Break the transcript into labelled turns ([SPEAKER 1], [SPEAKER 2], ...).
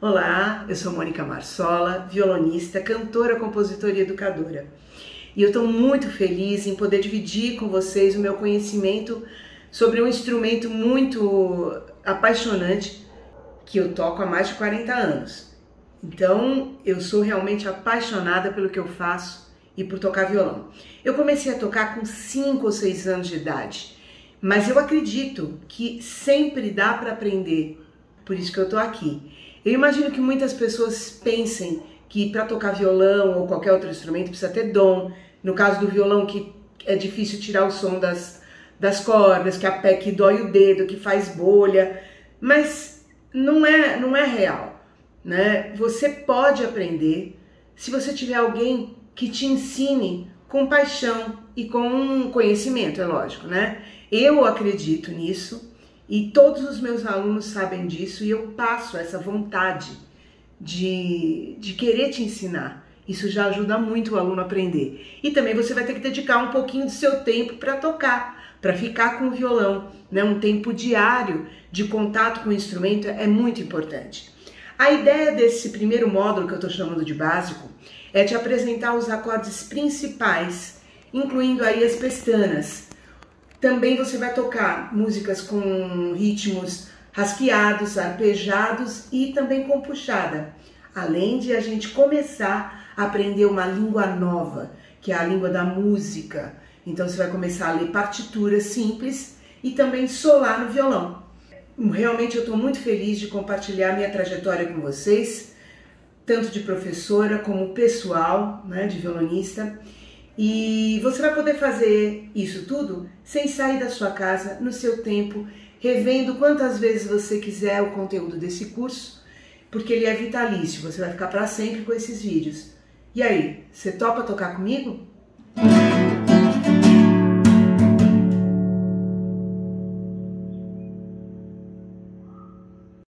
[SPEAKER 1] Olá, eu sou Mônica Marsola, violonista, cantora, compositora e educadora. E eu estou muito feliz em poder dividir com vocês o meu conhecimento sobre um instrumento muito apaixonante que eu toco há mais de 40 anos. Então, eu sou realmente apaixonada pelo que eu faço e por tocar violão. Eu comecei a tocar com 5 ou 6 anos de idade, mas eu acredito que sempre dá para aprender, por isso que eu estou aqui. Eu imagino que muitas pessoas pensem que para tocar violão ou qualquer outro instrumento precisa ter dom. No caso do violão, que é difícil tirar o som das cordas, que dói o dedo, que faz bolha, mas não é real, né? Você pode aprender se você tiver alguém que te ensine com paixão e com conhecimento, é lógico, né? Eu acredito nisso. E todos os meus alunos sabem disso e eu passo essa vontade de querer te ensinar. Isso já ajuda muito o aluno a aprender. E também você vai ter que dedicar um pouquinho do seu tempo para tocar, para ficar com o violão, né? Um tempo diário de contato com o instrumento é muito importante. A ideia desse primeiro módulo que eu estou chamando de básico é te apresentar os acordes principais, incluindo aí as pestanas. Também você vai tocar músicas com ritmos rasqueados, arpejados e também com puxada. Além de a gente começar a aprender uma língua nova, que é a língua da música. Então você vai começar a ler partituras simples e também solar no violão. Realmente eu estou muito feliz de compartilhar minha trajetória com vocês, tanto de professora como pessoal, né, de violonista. E você vai poder fazer isso tudo sem sair da sua casa, no seu tempo, revendo quantas vezes você quiser o conteúdo desse curso, porque ele é vitalício, você vai ficar para sempre com esses vídeos. E aí, você topa tocar comigo?